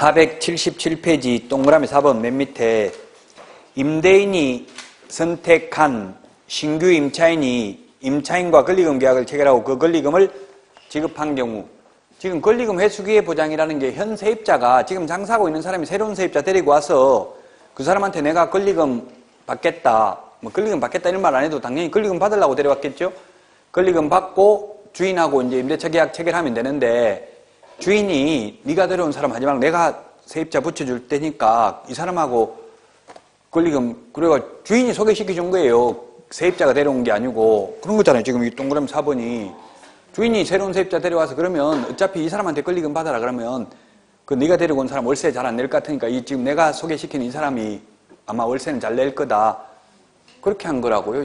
477페이지 동그라미 4번 맨 밑에 임대인이 선택한 신규 임차인과 권리금 계약을 체결하고 그 권리금을 지급한 경우, 지금 권리금 회수기의 보장이라는 게 현 세입자가 지금 장사하고 있는 사람이 새로운 세입자 데리고 와서 그 사람한테 내가 권리금 받겠다, 권리금 받겠다 이런 말 안 해도 당연히 권리금 받으려고 데려왔겠죠. 권리금 받고 주인하고 이제 임대차 계약 체결하면 되는데, 주인이 네가 데려온 사람 하지 말고 내가 세입자 붙여줄 테니까 이 사람하고 권리금, 그래가 주인이 소개시켜 준 거예요. 세입자가 데려온 게 아니고. 그런 거잖아요. 지금 이 동그라미 4번이 주인이 새로운 세입자 데려와서 그러면 어차피 이 사람한테 권리금 받아라 그러면 그 네가 데리고 온 사람 월세 잘 안 낼 것 같으니까 이 지금 내가 소개시킨 이 사람이 아마 월세는 잘 낼 거다. 그렇게 한 거라고요.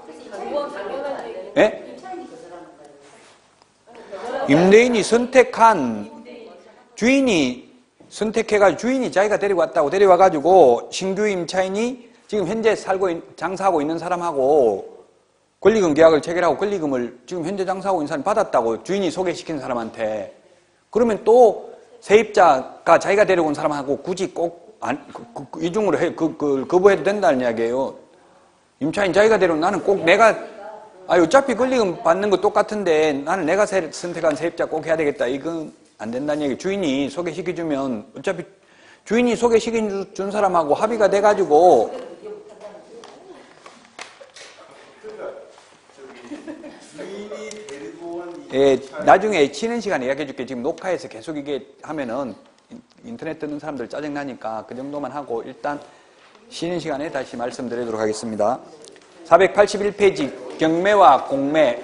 예? 임대인이 선택한, 주인이 선택해가지고 주인이 자기가 데리고 왔다고 데려와가지고 신규 임차인이 지금 현재 장사하고 있는 사람하고 권리금 계약을 체결하고 권리금을 지금 현재 장사하고 있는 사람이 받았다고 주인이 소개시킨 사람한테. 그러면 또 세입자가 자기가 데려온 사람하고 굳이 꼭 이중으로 거부해도 된다는 이야기예요. 임차인 자기가 데려온, 나는 꼭 내가 어차피 권리금 받는 거 똑같은데 나는 내가 선택한 세입자 꼭 해야 되겠다. 이건 안 된다는 얘기. 주인이 소개시켜주면 어차피 주인이 소개시켜준 사람하고 합의가 돼가지고 나중에 쉬는 시간에 이야기해줄게. 지금 녹화해서 계속 이게 하면은 인터넷 뜨는 사람들 짜증나니까 그 정도만 하고 일단 쉬는 시간에 다시 말씀드리도록 하겠습니다. 481페이지 경매와 공매.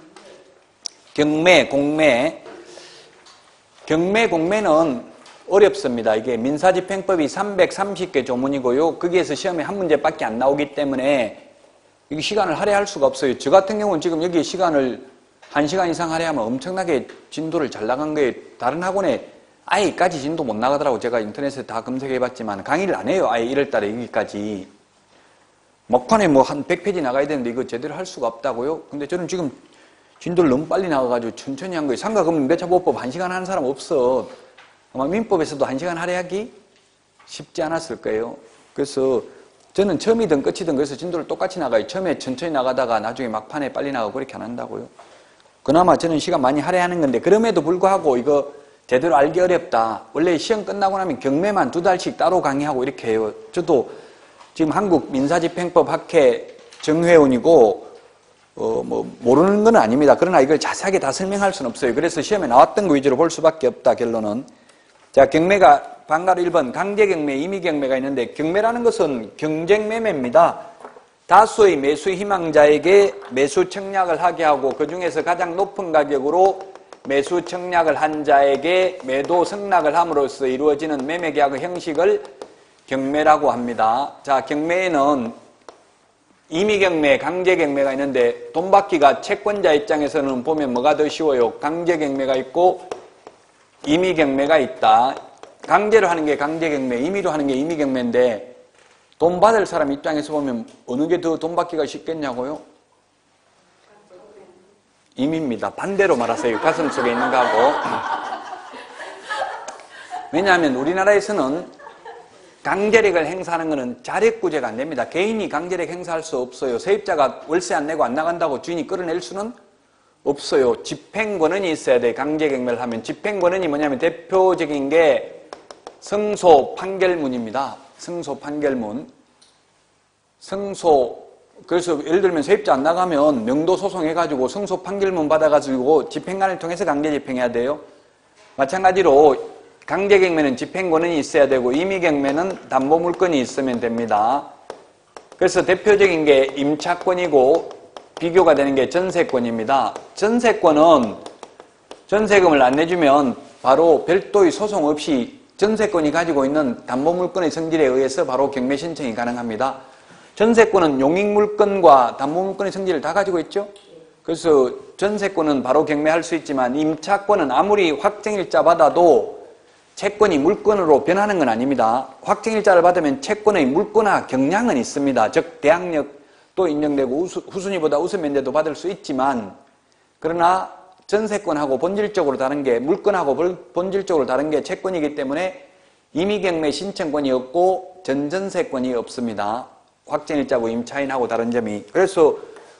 경매, 공매는 어렵습니다. 이게 민사집행법이 330개 조문이고요. 거기에서 시험에 한 문제밖에 안 나오기 때문에 이게 시간을 할애할 수가 없어요. 저 같은 경우는 지금 여기 시간을 1시간 이상 할애하면 엄청나게 진도를 잘 나간 거예요. 다른 학원에 아예 여기까지 진도 못 나가더라고. 제가 인터넷에 다 검색해봤지만 강의를 안 해요. 아예 1월달에 여기까지. 막판에 한 100페이지 나가야 되는데 이거 제대로 할 수가 없다고요? 근데 저는 지금 진도를 너무 빨리 나가가지고 천천히 한 거예요. 상가금융 임대차보호법 1시간 하는 사람 없어. 아마 민법에서도 1시간 할애하기 쉽지 않았을 거예요. 그래서 저는 처음이든 끝이든 그래서 진도를 똑같이 나가요. 처음에 천천히 나가다가 나중에 막판에 빨리 나가고 그렇게 안 한다고요. 그나마 저는 시간 많이 할애하는 건데 그럼에도 불구하고 이거 제대로 알기 어렵다. 원래 시험 끝나고 나면 경매만 2달씩 따로 강의하고 이렇게 해요. 저도 지금 한국 민사집행법 학회 정회원이고 모르는 건 아닙니다. 그러나 이걸 자세하게 다 설명할 수는 없어요. 그래서 시험에 나왔던 거 위주로 볼 수밖에 없다, 결론은. 자, 경매가 방가로 1번 강제경매, 임의경매가 있는데 경매라는 것은 경쟁매매입니다. 다수의 매수 희망자에게 매수 청약을 하게 하고 그 중에서 가장 높은 가격으로 매수 청약을 한 자에게 매도 승낙을 함으로써 이루어지는 매매계약의 형식을 경매라고 합니다. 자, 경매에는 임의경매, 강제경매가 있는데 돈 받기가 채권자 입장에서는 보면 뭐가 더 쉬워요? 강제경매가 있고 임의경매가 있다. 강제로 하는 게 강제경매, 임의로 하는 게 임의경매인데 돈 받을 사람 입장에서 보면 어느 게 더 돈 받기가 쉽겠냐고요? 임의입니다. 반대로 말하세요. 가슴 속에 있는 거하고. 왜냐하면 우리나라에서는 강제력을 행사하는 것은 자력구제가 안 됩니다. 개인이 강제력 행사할 수 없어요. 세입자가 월세 안 내고 안 나간다고 주인이 끌어낼 수는 없어요. 집행권한이 있어야 돼. 강제경매를 하면. 집행권한이 뭐냐면 대표적인 게 승소 판결문입니다. 승소 판결문. 그래서 예를 들면 세입자 안 나가면 명도 소송해가지고 승소 판결문 받아가지고 집행관을 통해서 강제 집행해야 돼요. 마찬가지로 강제경매는 집행권한이 있어야 되고 임의경매는 담보물건이 있으면 됩니다. 그래서 대표적인 게 임차권이고 비교가 되는 게 전세권입니다. 전세권은 전세금을 안 내주면 바로 별도의 소송 없이 전세권이 가지고 있는 담보물건의 성질에 의해서 바로 경매 신청이 가능합니다. 전세권은 용익물건과 담보물건의 성질을 다 가지고 있죠. 그래서 전세권은 바로 경매할 수 있지만 임차권은 아무리 확정일자 받아도 채권이 물건으로 변하는 건 아닙니다. 확정일자를 받으면 채권의 물건화 경량은 있습니다. 즉 대항력도 인정되고 후순위보다 우선 면제도 받을 수 있지만 그러나 전세권하고 본질적으로 다른 게 물건하고 본질적으로 다른 게 채권이기 때문에 임의경매 신청권이 없고 전전세권이 없습니다. 확정일자고 임차인하고 다른 점이. 그래서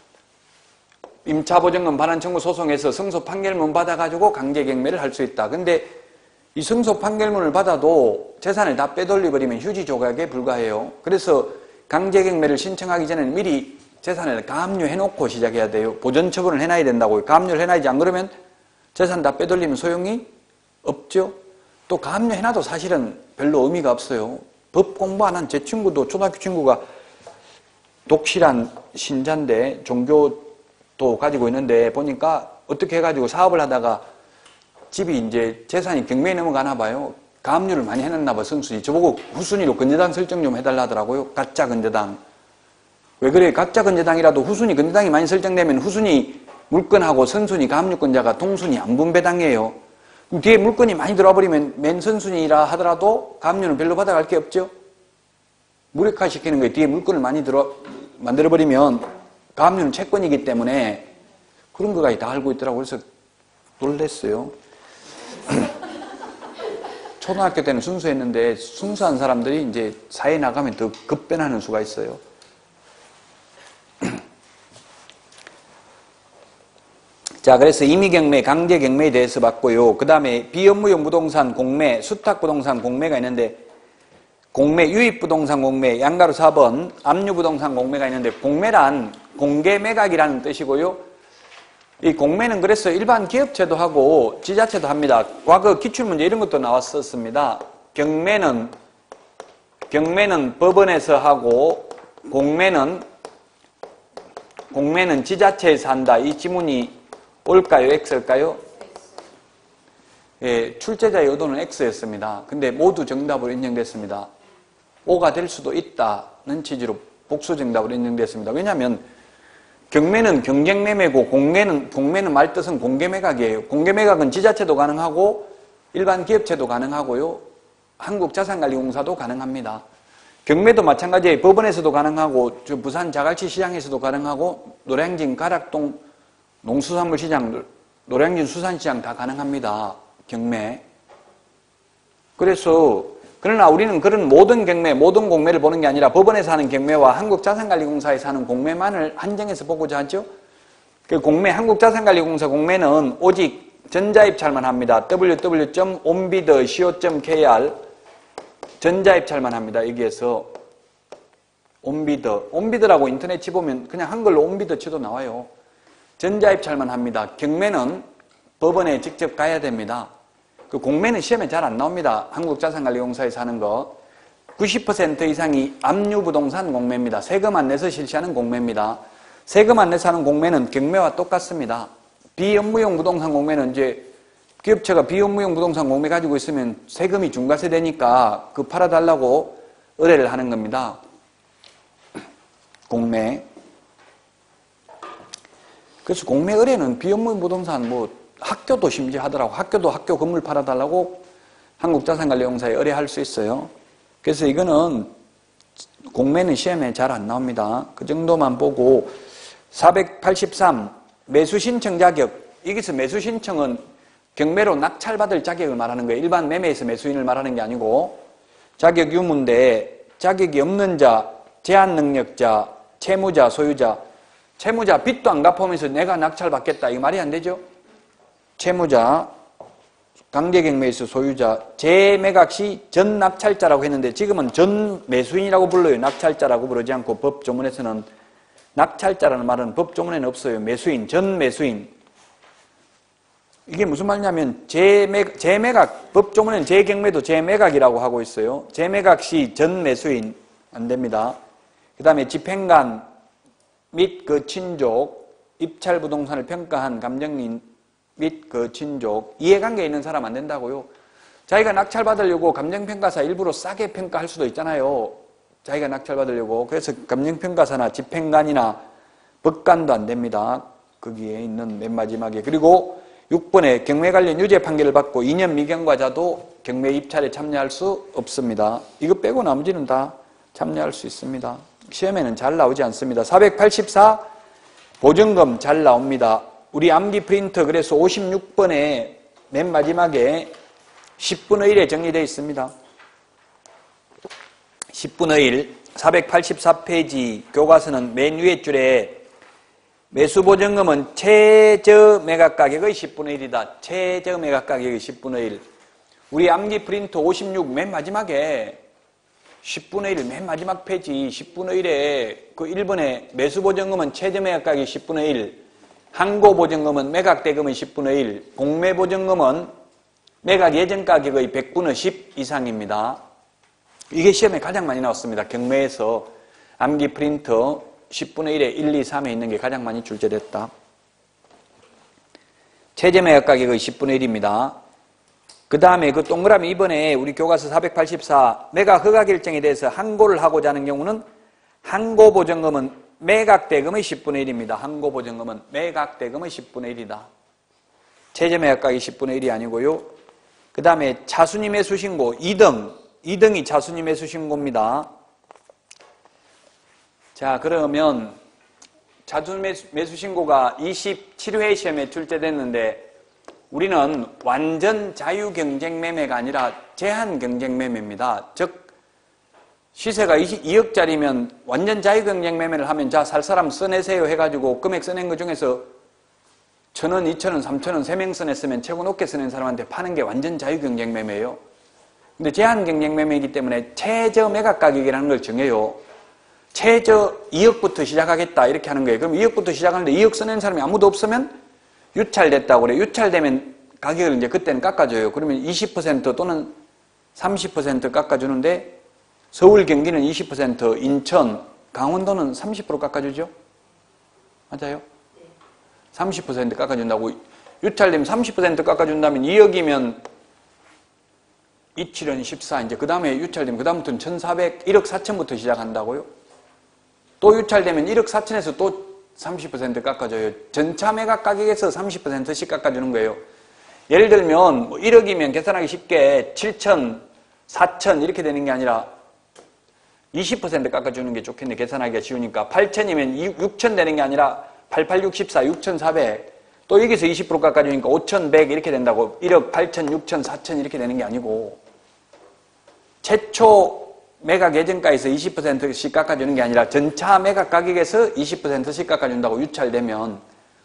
임차보증금 반환 청구 소송에서 승소 판결문 받아가지고 강제경매를 할 수 있다. 근데 이 승소 판결문을 받아도 재산을 다 빼돌려버리면 휴지 조각에 불과해요. 그래서 강제경매를 신청하기 전에는 미리 재산을 가압류해놓고 시작해야 돼요. 보전 처분을 해놔야 된다고요. 가압류를 해놔야지 안 그러면 재산 다 빼돌리면 소용이 없죠. 또 가압류해놔도 사실은 별로 의미가 없어요. 법 공부 안 한 제 친구도 초등학교 친구가 독실한 신자인데 종교도 가지고 있는데 보니까 어떻게 해가지고 사업을 하다가 집이 이제 재산이 경매에 넘어가나 봐요. 가압류를 많이 해놨나 봐, 성순이. 저보고 후순위로 건재당 설정 좀 해달라 하더라고요. 가짜 건재당. 왜 그래? 가짜 건재당이라도 후순위 건재당이 많이 설정되면 후순위 물건하고 선순위 가압류권자가 동순위 안 분배당해요. 그럼 뒤에 물건이 많이 들어와 버리면 맨 선순위라 하더라도 가압류는 별로 받아갈 게 없죠. 무력화시키는 거예요. 뒤에 물건을 많이 만들어버리면 가압류는 채권이기 때문에 그런 거까지 다 알고 있더라고요. 그래서 놀랬어요. 초등학교 때는 순수했는데 순수한 사람들이 이제 사회에 나가면 더 급변하는 수가 있어요. 자, 그래서 임의경매, 강제경매에 대해서 봤고요. 그 다음에 비업무용 부동산 공매, 수탁부동산 공매가 있는데 공매, 유입부동산 공매, 양가로 4번, 압류부동산 공매가 있는데 공매란 공개매각이라는 뜻이고요. 이 공매는 그래서 일반 기업체도 하고 지자체도 합니다. 과거 기출문제 이런 것도 나왔었습니다. 경매는 법원에서 하고 공매는 지자체에서 한다. 이 지문이 올까요? X일까요? 예, 출제자의 의도는 X였습니다. 근데 모두 정답으로 인정됐습니다. O가 될 수도 있다는 취지로 복수 정답으로 인정됐습니다. 왜냐하면 경매는 경쟁매매고 공매는 말뜻은 공개매각이에요. 공개매각은 지자체도 가능하고 일반 기업체도 가능하고요. 한국자산관리공사도 가능합니다. 경매도 마찬가지예요. 법원에서도 가능하고 부산 자갈치 시장에서도 가능하고 노량진 가락동 농수산물 시장, 노량진 수산시장 다 가능합니다. 경매. 그러나 우리는 그런 모든 경매, 모든 공매를 보는 게 아니라 법원에서 하는 경매와 한국자산관리공사에서 하는 공매만을 한정해서 보고자 하죠. 그 공매, 한국자산관리공사 공매는 오직 전자입찰만 합니다. www.onbid.co.kr 전자입찰만 합니다. 여기에서 온비드라고 인터넷 치보면 그냥 한글로 온비드 치도 나와요. 전자입찰만 합니다. 경매는 법원에 직접 가야 됩니다. 그 공매는 시험에 잘 안 나옵니다. 한국자산관리공사에서 하는 거. 90% 이상이 압류부동산 공매입니다. 세금 안 내서 실시하는 공매입니다. 세금 안 내서 하는 공매는 경매와 똑같습니다. 비업무용 부동산 공매는 이제 기업체가 비업무용 부동산 공매 가지고 있으면 세금이 중과세 되니까 그 팔아달라고 의뢰를 하는 겁니다. 공매. 그래서 공매 의뢰는 비업무용 부동산 학교도 심지어 하더라고. 학교도 학교 건물 팔아달라고 한국자산관리공사에 의뢰할 수 있어요. 그래서 이거는 공매는 시험에 잘 안 나옵니다. 그 정도만 보고 483 매수신청 자격. 여기서 매수신청은 경매로 낙찰받을 자격을 말하는 거예요. 일반 매매에서 매수인을 말하는 게 아니고 자격 유무인데 자격이 없는 자, 제한능력자, 채무자, 소유자. 채무자 빚도 안 갚으면서 내가 낙찰받겠다. 이거 말이 안 되죠. 채무자, 강제경매에서 소유자, 재매각 시 전낙찰자라고 했는데 지금은 전매수인이라고 불러요. 낙찰자라고 부르지 않고 법조문에서는 낙찰자라는 말은 법조문에는 없어요. 매수인, 전매수인. 이게 무슨 말이냐면 재매각, 법조문에는 재경매도 재매각이라고 하고 있어요. 재매각 시 전매수인 안 됩니다. 그 다음에 집행관 및 그 친족, 입찰부동산을 평가한 감정인 및 그 친족, 이해관계에 있는 사람 안 된다고요. 자기가 낙찰받으려고 감정평가사 일부러 싸게 평가할 수도 있잖아요. 자기가 낙찰받으려고. 그래서 감정평가사나 집행관이나 법관도 안 됩니다. 거기에 있는 맨 마지막에. 그리고 6번에 경매 관련 유죄 판결을 받고 2년 미경과자도 경매 입찰에 참여할 수 없습니다. 이거 빼고 나머지는 다 참여할 수 있습니다. 시험에는 잘 나오지 않습니다. 484 보증금 잘 나옵니다. 우리 암기 프린터 그래서 56번에 맨 마지막에 10분의 1에 정리되어 있습니다. 10분의 1, 484페이지 교과서는 맨 위에 줄에 매수보증금은 최저 매각가격의 10분의 1이다. 최저 매각가격의 10분의 1. 우리 암기 프린트 56 맨 마지막에 10분의 1, 맨 마지막 페이지 10분의 1에 그 1번에 매수보증금은 최저 매각가격의 10분의 1, 항고보증금은 매각대금의 10분의 1, 공매보증금은 매각 예전 가격의 100분의 10 이상입니다. 이게 시험에 가장 많이 나왔습니다. 경매에서 암기 프린터 10분의 1에 1, 2, 3에 있는 게 가장 많이 출제됐다. 최저 매각 가격의 10분의 1입니다. 그 다음에 그 동그라미 2번에 우리 교과서 484 매각 허가 결정에 대해서 항고를 하고자 하는 경우는 항고보증금은 매각대금의 10분의 1입니다. 항고보증금은 매각대금의 10분의 1이다. 최저 매각 가격이 10분의 1이 아니고요. 그 다음에 차순위 매수신고 2등이 차순위 매수신고입니다. 자, 그러면 차순위 매수신고가 27회 시험에 출제됐는데 우리는 완전 자유경쟁매매가 아니라 제한경쟁매매입니다. 즉 시세가 2억짜리면 완전 자유경쟁매매를 하면 자, 살 사람 써내세요 해가지고 금액 써낸 것 중에서 1,000원, 2,000원, 3,000원 3명 써냈으면 최고 높게 써낸 사람한테 파는 게 완전 자유경쟁매매예요. 근데 제한경쟁매매이기 때문에 최저 매각가격이라는 걸 정해요. 최저 2억부터 시작하겠다 이렇게 하는 거예요. 그럼 2억부터 시작하는데 2억 써낸 사람이 아무도 없으면 유찰됐다고 그래요. 유찰되면 가격을 이제 그때는 깎아줘요. 그러면 20% 또는 30% 깎아주는데 서울, 경기는 20%, 인천, 강원도는 30% 깎아주죠? 맞아요? 30% 깎아준다고. 유찰되면 30% 깎아준다면 2억이면 2,7원 14, 이제 그 다음에 유찰되면 그 다음부터는 1,400, 1억 4천부터 시작한다고요? 또 유찰되면 1억 4천에서 또 30% 깎아줘요. 전차 매각 가격에서 30%씩 깎아주는 거예요. 예를 들면 뭐 1억이면 계산하기 쉽게 7천, 4천 이렇게 되는 게 아니라 20% 깎아주는 게 좋겠네. 계산하기가 쉬우니까. 8천이면 6천 되는 게 아니라 8864, 6,400. 또 여기서 20% 깎아주니까 5,100 이렇게 된다고. 1억 8천, 6천, 4천 이렇게 되는 게 아니고 최초 매각 예정가에서 20%씩 깎아주는 게 아니라 전차 매각 가격에서 20%씩 깎아준다고 유찰되면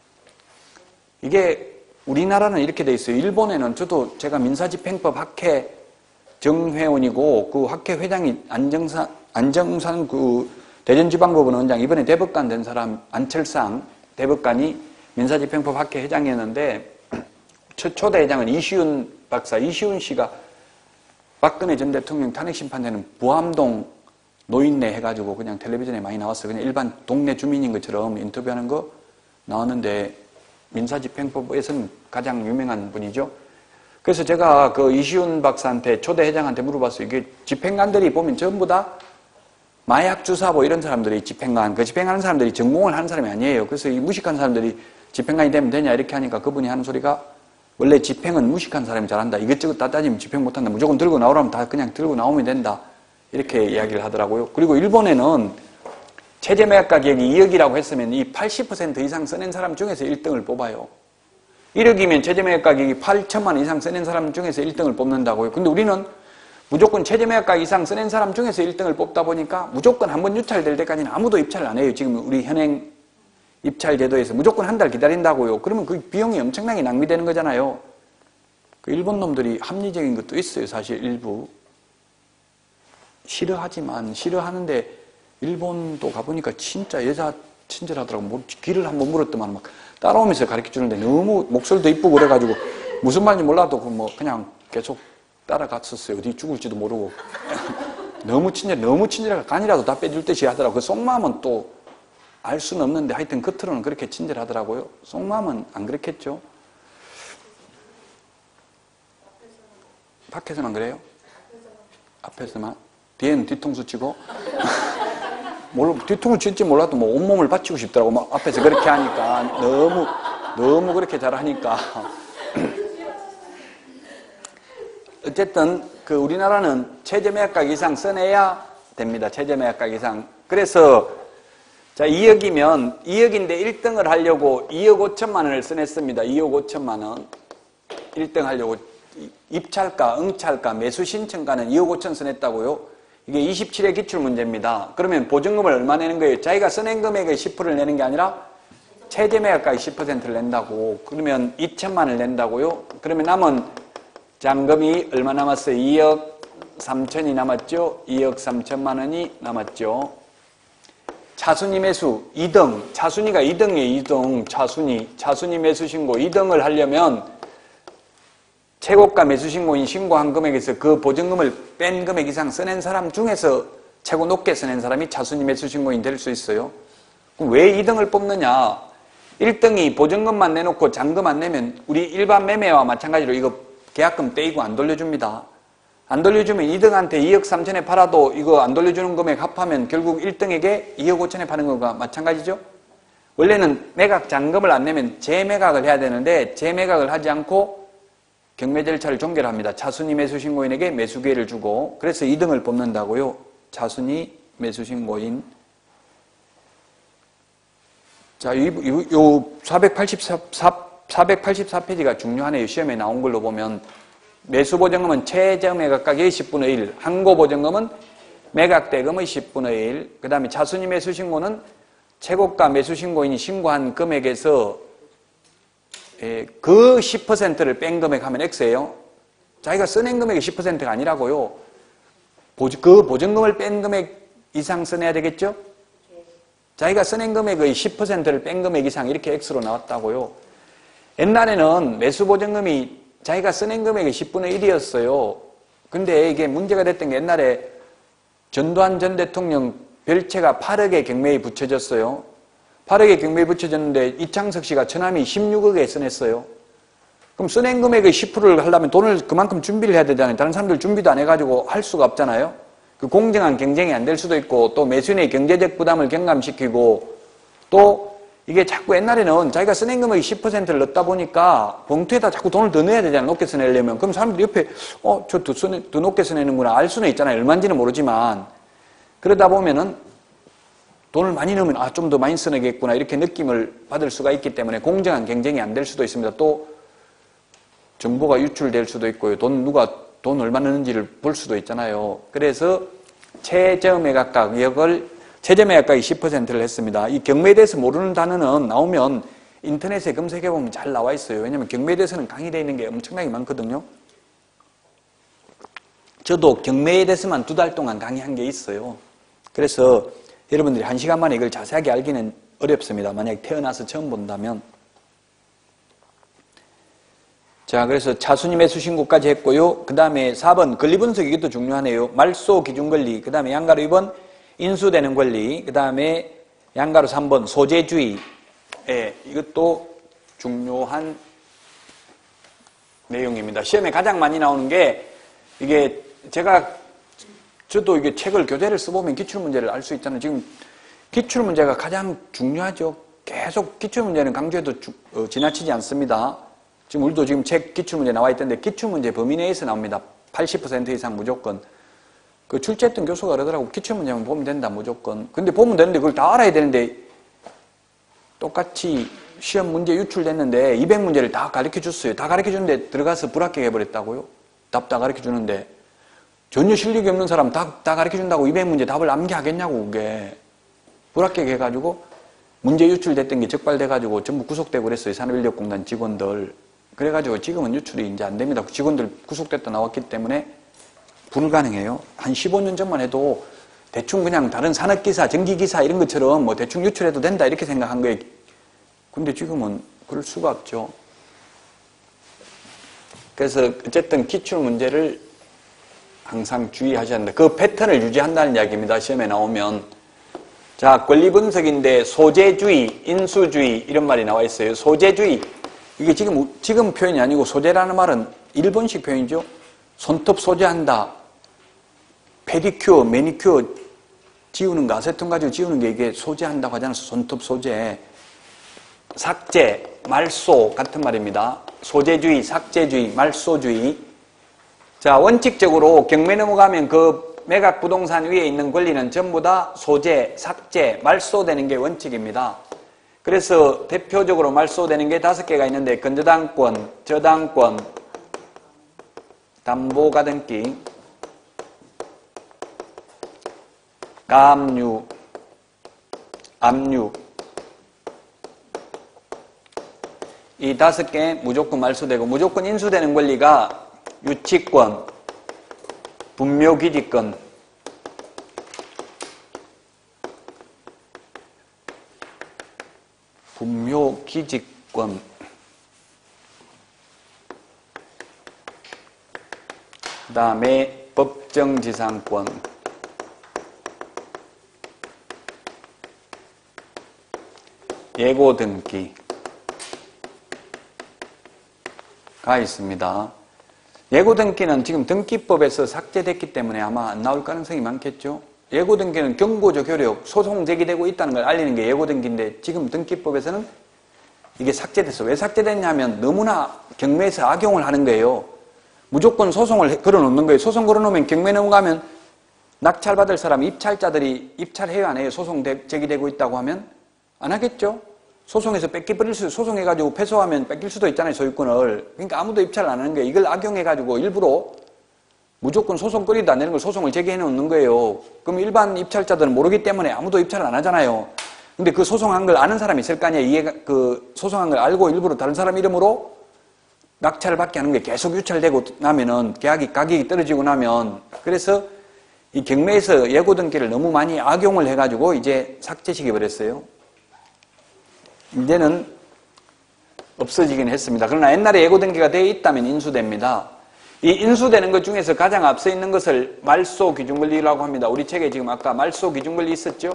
이게 우리나라는 이렇게 돼 있어요. 일본에는 저도 제가 민사집행법 학회 정회원이고 그 학회 회장이 안정산 그 대전지방법원 원장 이번에 대법관 된 사람 안철상 대법관이 민사집행법 학회 회장이었는데 초대 회장은 이시훈 박사, 이시훈 씨가 박근혜 전 대통령 탄핵심판되는 부암동 노인네 해가지고 그냥 텔레비전에 많이 나왔어요. 그냥 일반 동네 주민인 것처럼 인터뷰하는 거 나왔는데 민사집행법에서는 가장 유명한 분이죠. 그래서 제가 그 이시훈 박사한테 초대 회장한테 물어봤어요. 이게 집행관들이 보면 전부 다 마약 주사보 이런 사람들이 집행관, 그 집행하는 사람들이 전공을 하는 사람이 아니에요. 그래서 이 무식한 사람들이 집행관이 되면 되냐 이렇게 하니까 그분이 하는 소리가 원래 집행은 무식한 사람이 잘한다. 이것저것 다 따지면 집행 못한다. 무조건 들고 나오라면 다 그냥 들고 나오면 된다. 이렇게 이야기를 하더라고요. 그리고 일본에는 최저 매각 가격이 2억이라고 했으면 이 80% 이상 써낸 사람 중에서 1등을 뽑아요. 1억이면 최저 매각 가격이 8천만 원 이상 써낸 사람 중에서 1등을 뽑는다고요. 근데 우리는 무조건 최저 매각 가격 이상 써낸 사람 중에서 1등을 뽑다 보니까 무조건 한번 유찰될 때까지는 아무도 입찰을 안 해요. 지금 우리 현행 입찰 제도에서 무조건 한 달 기다린다고요. 그러면 그 비용이 엄청나게 낭비되는 거잖아요. 그 일본 놈들이 합리적인 것도 있어요. 사실 일부. 싫어하지만 싫어하는데 일본도 가보니까 진짜 여자 친절하더라고. 뭐 길을 한번 물었더만 막 따라오면서 가르쳐주는데 너무 목소리도 이쁘고 그래가지고 무슨 말인지 몰라도 그 뭐 그냥 계속 따라갔었어요. 어디 죽을지도 모르고. 너무 친절하고 간이라도 다 빼줄 듯이 하더라고. 그 속마음은 또 알 수는 없는데 하여튼 겉으로는 그렇게 친절하더라고요. 속마음은 안 그렇겠죠? 밖에서만 그래요? 앞에서만? 뒤에는 뒤통수 치고? 뒤통수 칠지 몰라도 뭐 온몸을 바치고 싶더라고. 막 앞에서 그렇게 하니까. 너무 그렇게 잘하니까. 어쨌든, 그 우리나라는 최저 매각가격 이상 써내야 됩니다. 최저 매각가격 이상. 그래서, 자, 2억이면, 2억인데 1등을 하려고 2억 5천만 원을 써냈습니다. 2억 5천만 원. 1등 하려고. 입찰가, 응찰가, 매수신청가는 2억 5천 써냈다고요. 이게 27의 기출문제입니다. 그러면 보증금을 얼마 내는 거예요? 자기가 써낸 금액의 10%를 내는 게 아니라 최저 매각가의 10%를 낸다고. 그러면 2천만을 낸다고요? 그러면 남은 잔금이 얼마 남았어요? 2억 3천이 남았죠? 2억 3천만 원이 남았죠? 차순위 매수 2등. 차순위가 2등이에요. 2등. 차순위. 차순위 매수 신고 2등을 하려면 최고가 매수 신고인 신고한 금액에서 그 보증금을 뺀 금액 이상 써낸 사람 중에서 최고 높게 써낸 사람이 차순위 매수 신고인 될 수 있어요. 그럼 왜 2등을 뽑느냐? 1등이 보증금만 내놓고 잔금 안 내면 우리 일반 매매와 마찬가지로 이거 계약금 떼이고 안 돌려줍니다. 안 돌려주면 2등한테 2억 3천에 팔아도 이거 안 돌려주는 금액 합하면 결국 1등에게 2억 5천에 파는 것과 마찬가지죠. 원래는 매각 잔금을 안 내면 재매각을 해야 되는데 재매각을 하지 않고 경매 절차를 종결합니다. 차순위 매수신고인에게 매수기회를 주고 그래서 2등을 뽑는다고요. 차순위 매수신고인. 자, 요 484페이지가 중요하네요. 시험에 나온 걸로 보면 매수보증금은 최저 매각가격의 10분의 1, 항고보증금은 매각대금의 10분의 1, 그 다음에 차순위 매수신고는 최고가 매수신고인이 신고한 금액에서 그 10%를 뺀 금액 하면 X예요. 자기가 써낸 금액이 10%가 아니라고요. 그 보증금을 뺀 금액 이상 써내야 되겠죠? 자기가 써낸 금액의 10%를 뺀 금액 이상 이렇게 X로 나왔다고요. 옛날에는 매수보증금이 자기가 써낸 금액이 10분의 1이었어요. 근데 이게 문제가 됐던 게 옛날에 전두환 전 대통령 별채가 8억의 경매에 붙여졌어요. 8억의 경매에 붙여졌는데 이창석 씨가 처남이 16억에 써냈어요. 그럼 써낸 금액의 10%를 하려면 돈을 그만큼 준비를 해야 되잖아요. 다른 사람들 준비도 안 해가지고 할 수가 없잖아요. 그 공정한 경쟁이 안 될 수도 있고 또 매수인의 경제적 부담을 경감시키고 또 이게 자꾸 옛날에는 자기가 써낸 금액이 10%를 넣다 보니까 봉투에다 자꾸 돈을 더 넣어야 되잖아요. 높게 써내려면. 그럼 사람들이 옆에 저 더 높게 써내는구나 알 수는 있잖아요. 얼마인지는 모르지만 그러다 보면은 돈을 많이 넣으면 좀 더 많이 써내겠구나 이렇게 느낌을 받을 수가 있기 때문에 공정한 경쟁이 안 될 수도 있습니다. 또 정보가 유출될 수도 있고요. 누가 돈 얼마 넣는지를 볼 수도 있잖아요. 그래서 최저 매각 가격을 최저 매각가격이 10%를 했습니다. 이 경매에 대해서 모르는 단어는 나오면 인터넷에 검색해보면 잘 나와 있어요. 왜냐하면 경매에 대해서는 강의되어 있는 게 엄청나게 많거든요. 저도 경매에 대해서만 2달 동안 강의한 게 있어요. 그래서 여러분들이 1시간 만에 이걸 자세하게 알기는 어렵습니다. 만약에 태어나서 처음 본다면. 자, 그래서 차순위 매수 신고까지 했고요. 그 다음에 4번 권리분석 이것도 중요하네요. 말소 기준권리, 그 다음에 양가로 2번 인수되는 권리, 그 다음에 양가로 3번 소재주의. 이것도 중요한 내용입니다. 시험에 가장 많이 나오는 게 이게 저도 이게 책을 교재를 써보면 기출문제를 알 수 있잖아요. 지금 기출문제가 가장 중요하죠. 계속 기출문제는 강조해도 지나치지 않습니다. 지금 우리도 지금 책 기출문제 나와 있던데 기출문제 범위 내에서 나옵니다. 80% 이상 무조건. 그 출제했던 교수가 그러더라고. 기출문제만 보면 된다 무조건. 근데 보면 되는데 그걸 다 알아야 되는데 똑같이 시험 문제 유출됐는데 200문제를 다 가르쳐줬어요. 다 가르쳐주는데 들어가서 불합격해버렸다고요. 답 다 가르쳐주는데 전혀 실력이 없는 사람 다 가르쳐준다고 200문제 답을 암기하겠냐고 그게. 불합격해가지고 문제 유출됐던 게 적발돼가지고 전부 구속되고 그랬어요. 산업인력공단 직원들. 그래가지고 지금은 유출이 이제 안 됩니다. 직원들 구속됐다 나왔기 때문에 불가능해요. 한 15년 전만 해도 대충 그냥 다른 산업기사, 전기기사 이런 것처럼 뭐 대충 유출해도 된다 이렇게 생각한 거예요. 근데 지금은 그럴 수가 없죠. 그래서 어쨌든 기출문제를 항상 주의하셔야 한다. 그 패턴을 유지한다는 이야기입니다. 시험에 나오면. 자, 권리분석인데 소재주의, 인수주의 이런 말이 나와 있어요. 소재주의. 이게 지금 표현이 아니고 소재라는 말은 일본식 표현이죠. 손톱 소재한다. 페디큐어, 매니큐어 지우는 거, 아세톤 가지고 지우는 게 이게 소재한다고 하잖아요. 손톱 소재. 삭제, 말소 같은 말입니다. 소재주의, 삭제주의, 말소주의. 자, 원칙적으로 경매 넘어가면 그 매각 부동산 위에 있는 권리는 전부 다 소재, 삭제, 말소되는 게 원칙입니다. 그래서 대표적으로 말소되는 게 5개가 있는데 건저당권, 저당권, 담보가등기, 가압류, 압류 이 5개 무조건 말소되고 무조건 인수되는 권리가 유치권, 분묘기지권, 분묘기지권, 그 다음에 법정지상권, 예고등기가 있습니다. 예고등기는 지금 등기법에서 삭제됐기 때문에 아마 안 나올 가능성이 많겠죠. 예고등기는 경고적 효력, 소송 제기되고 있다는 걸 알리는 게 예고등기인데 지금 등기법에서는 이게 삭제됐어. 왜 삭제됐냐면 너무나 경매에서 악용을 하는 거예요. 무조건 소송을 걸어놓는 거예요. 소송 걸어놓으면 경매 넘어가면 낙찰받을 사람 입찰자들이 입찰해요 안 해요? 소송 제기되고 있다고 하면 안 하겠죠. 소송에서 뺏기버릴 수, 소송해가지고 패소하면 뺏길 수도 있잖아요, 소유권을. 그러니까 아무도 입찰을 안 하는 거예요. 이걸 악용해가지고 일부러 무조건 소송 거리도 안 되는 걸 소송을 제기해 놓는 거예요. 그럼 일반 입찰자들은 모르기 때문에 아무도 입찰을 안 하잖아요. 근데 그 소송한 걸 아는 사람이 있을 거 아니에요. 그 소송한 걸 알고 일부러 다른 사람 이름으로 낙찰을 받게 하는 게 계속 유찰되고 나면은 가격이 떨어지고 나면 그래서 이 경매에서 예고등기를 너무 많이 악용을 해가지고 이제 삭제시켜 버렸어요. 이제는 없어지긴 했습니다. 그러나 옛날에 예고등기가 되어 있다면 인수됩니다. 이 인수되는 것 중에서 가장 앞서 있는 것을 말소기준권리라고 합니다. 우리 책에 지금 아까 말소기준권리 있었죠?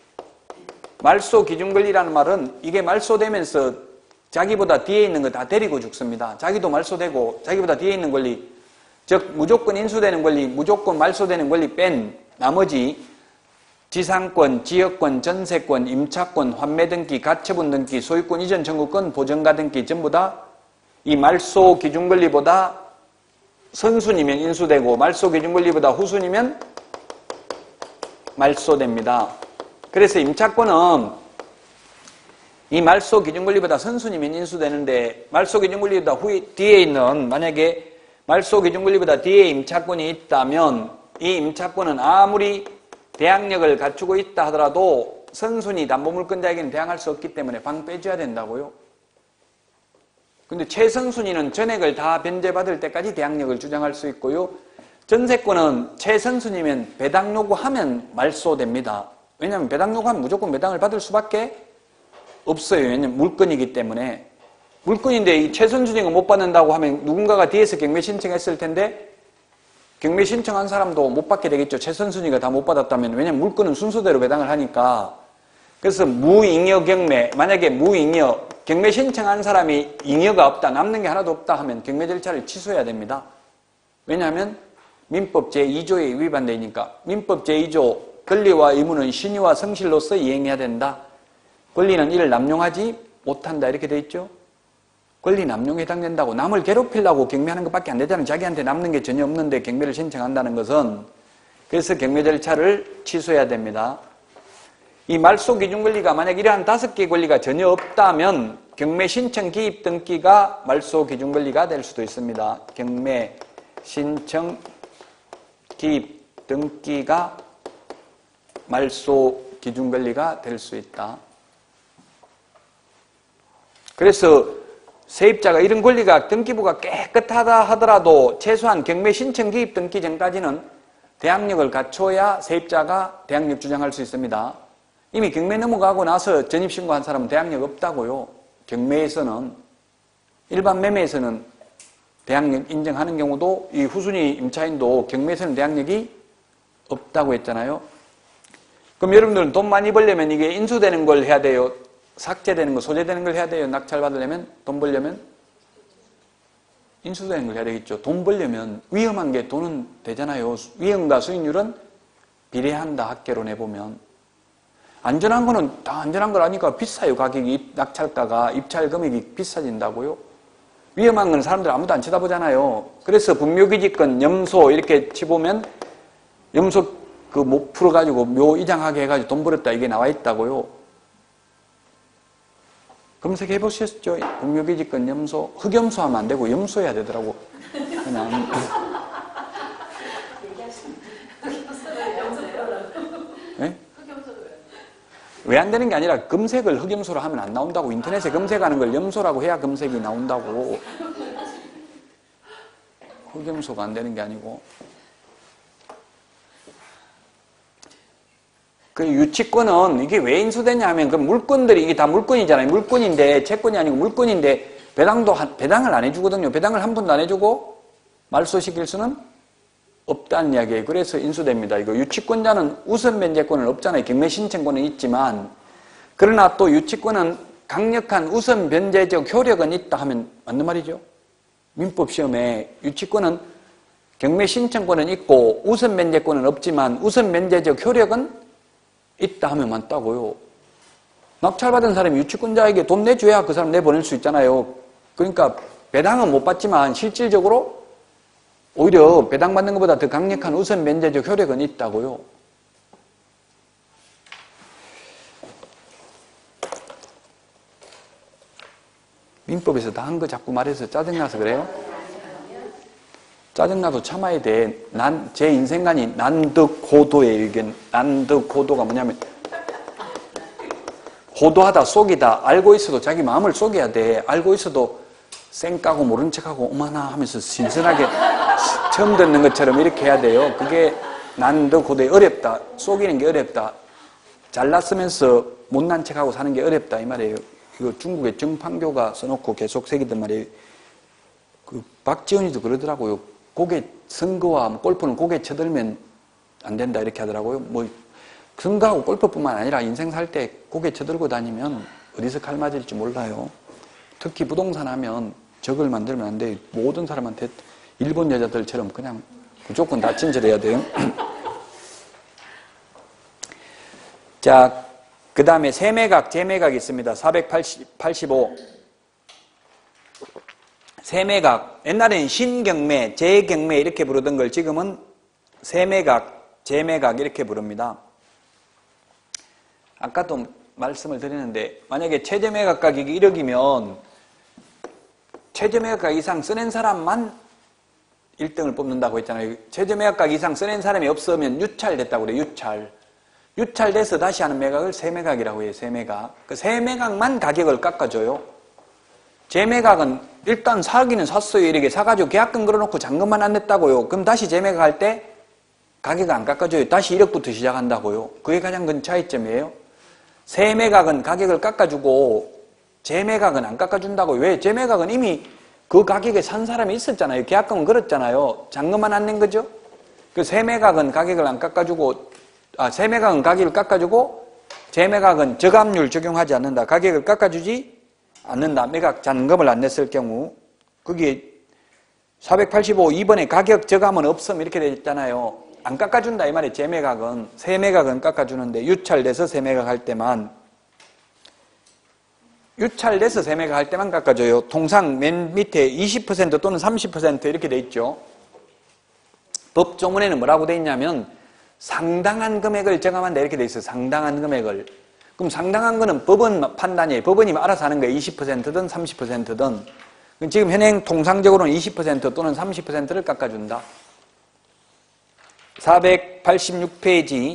말소기준권리라는 말은 이게 말소되면서 자기보다 뒤에 있는 거 다 데리고 죽습니다. 자기도 말소되고 자기보다 뒤에 있는 권리, 즉 무조건 인수되는 권리, 무조건 말소되는 권리 뺀 나머지 지상권, 지역권, 전세권, 임차권, 환매등기, 가처분 등기, 소유권 이전 청구권, 보전가 등기 전부 다 이 말소기준권리보다 선순이면 인수되고 말소기준권리보다 후순이면 말소됩니다. 그래서 임차권은 이 말소기준권리보다 선순이면 인수되는데 말소기준권리보다 뒤에 있는 만약에 말소기준권리보다 뒤에 임차권이 있다면 이 임차권은 아무리 대항력을 갖추고 있다 하더라도 선순위 담보물권자에게는 대항할 수 없기 때문에 방 빼줘야 된다고요. 근데 최선순위는 전액을 다 변제받을 때까지 대항력을 주장할 수 있고요. 전세권은 최선순위면 배당 요구하면 말소됩니다. 왜냐하면 배당 요구하면 무조건 배당을 받을 수밖에 없어요. 왜냐하면 물건이기 때문에. 물건인데 이 최선순위가 못 받는다고 하면 누군가가 뒤에서 경매 신청했을 텐데 경매 신청한 사람도 못 받게 되겠죠. 최선순위가 다 못 받았다면. 왜냐하면 물건은 순서대로 배당을 하니까. 그래서 무잉여 경매, 만약에 무잉여, 경매 신청한 사람이 잉여가 없다, 남는 게 하나도 없다 하면 경매 절차를 취소해야 됩니다. 왜냐하면 민법 제2조에 위반되니까. 민법 제2조 권리와 의무는 신의와 성실로서 이행해야 된다. 권리는 이를 남용하지 못한다 이렇게 돼 있죠. 권리 남용에 해당된다고. 남을 괴롭히려고 경매하는 것밖에 안 되잖아요. 자기한테 남는 게 전혀 없는데 경매를 신청한다는 것은. 그래서 경매 절차를 취소해야 됩니다. 이 말소기준권리가 만약 이러한 5개의 권리가 전혀 없다면 경매 신청 기입 등기가 말소기준권리가 될 수도 있습니다. 경매 신청 기입 등기가 말소기준권리가 될 수 있다. 그래서 세입자가 이런 권리가 등기부가 깨끗하다 하더라도 최소한 경매 신청 기입 등기 전까지는 대항력을 갖춰야 세입자가 대항력 주장할 수 있습니다. 이미 경매 넘어가고 나서 전입신고한 사람은 대항력 없다고요. 경매에서는. 일반 매매에서는 대항력 인정하는 경우도 이 후순위 임차인도 경매에서는 대항력이 없다고 했잖아요. 그럼 여러분들은 돈 많이 벌려면 이게 인수되는 걸 해야 돼요? 삭제되는 거, 소재되는 걸 해야 돼요? 낙찰 받으려면? 돈 벌려면? 인수되는 걸 해야 되겠죠. 돈 벌려면 위험한 게 돈은 되잖아요. 위험과 수익률은 비례한다, 학계로 내보면. 안전한 거는 다 안전한 걸 아니까 비싸요. 가격이, 낙찰가가, 입찰 금액이 비싸진다고요. 위험한 건 사람들 아무도 안 쳐다보잖아요. 그래서 분묘기지권, 염소 이렇게 치보면 염소 그 못 풀어가지고 묘 이장하게 해가지고 돈 벌었다 이게 나와 있다고요. 검색해 보셨죠? 분묘기지권 염소. 흑염소 하면 안 되고 염소 해야 되더라고. 그냥. 네? 왜 안 되는 게 아니라 검색을 흑염소로 하면 안 나온다고. 인터넷에 검색하는 걸 염소라고 해야 검색이 나온다고. 흑염소가 안 되는 게 아니고. 그 유치권은 이게 왜 인수되냐 하면 그 물건들이 이게 다 물건이잖아요. 물건인데 채권이 아니고 물건인데 배당을 안 해주거든요. 배당을 한 번도 안 해주고 말소시킬 수는 없다는 이야기예요. 그래서 인수됩니다. 이거 유치권자는 우선 면제권은 없잖아요. 경매 신청권은 있지만 그러나 또 유치권은 강력한 우선 변제적 효력은 있다 하면 맞는 말이죠. 민법 시험에 유치권은 경매 신청권은 있고 우선 면제권은 없지만 우선 면제적 효력은 있다 하면 맞다고요. 낙찰받은 사람이 유치권자에게 돈 내줘야 그 사람 내보낼 수 있잖아요. 그러니까 배당은 못 받지만 실질적으로 오히려 배당받는 것보다 더 강력한 우선 면제적 효력은 있다고요. 민법에서 다 한 거 자꾸 말해서 짜증나서 그래요? 짜증나도 참아야 돼. 제 인생관이 난득호도의 의견. 난득호도가 뭐냐면 호도하다, 속이다. 알고 있어도 자기 마음을 속여야 돼. 알고 있어도 쌩까고 모른 척하고 어머나 하면서 신선하게 처음 듣는 것처럼 이렇게 해야 돼요. 그게 난득호도에 어렵다. 속이는 게 어렵다. 잘났으면서 못난 척하고 사는 게 어렵다 이 말이에요. 이거 중국의 정판교가 써놓고 계속 새기던 말이에요. 그 박지원이도 그러더라고요. 고개 선거와 골프는 고개 쳐들면 안 된다 이렇게 하더라고요. 뭐 선거하고 골프뿐만 아니라 인생 살 때 고개 쳐들고 다니면 어디서 칼 맞을지 몰라요. 특히 부동산 하면 적을 만들면 안 돼요. 모든 사람한테 일본 여자들처럼 그냥 무조건 다 친절해야 돼요. 자, 그 다음에 세매각, 재매각이 있습니다. 485. 세매각, 옛날에는 신경매, 재경매 이렇게 부르던 걸 지금은 세매각, 재매각 이렇게 부릅니다. 아까도 말씀을 드렸는데 만약에 최저매각 가격이 1억이면 최저매각 이상 써낸 사람만 1등을 뽑는다고 했잖아요. 최저매각 이상 써낸 사람이 없으면 유찰됐다고 그래요. 유찰돼서 다시 하는 매각을 세매각이라고 해요. 세매각. 그 세매각만 가격을 깎아줘요. 재매각은 일단 사기는 샀어요. 이렇게 사가지고 계약금 걸어놓고 잔금만 안 냈다고요. 그럼 다시 재매각할 때 가격을 안 깎아줘요. 다시 1억부터 시작한다고요. 그게 가장 큰 차이점이에요. 세매각은 가격을 깎아주고 재매각은 안 깎아준다고요. 왜? 재매각은 이미 그 가격에 산 사람이 있었잖아요. 계약금은 걸었잖아요. 잔금만 안 낸 거죠. 그 세매각은 가격을 안 깎아주고 세매각은 가격을 깎아주고 재매각은 저감률 적용하지 않는다. 가격을 깎아주지 않는다. 매각 잔금을 안 냈을 경우. 그게 485 2번에 가격 저감은 없음 이렇게 되어 있잖아요. 안 깎아준다 이 말이에요. 재매각은. 세매각은 깎아주는데 유찰돼서 세매각 할 때만 유찰돼서 세매각 할 때만 깎아줘요. 통상 맨 밑에 20% 또는 30% 이렇게 돼 있죠. 법조문에는 뭐라고 돼 있냐면 상당한 금액을 정함한다 이렇게 돼 있어요. 상당한 금액을. 그럼 상당한 거는 법원 판단이에요. 법원이 알아서 하는 거예요. 20%든 30%든. 지금 현행 통상적으로는 20% 또는 30%를 깎아준다. 486페이지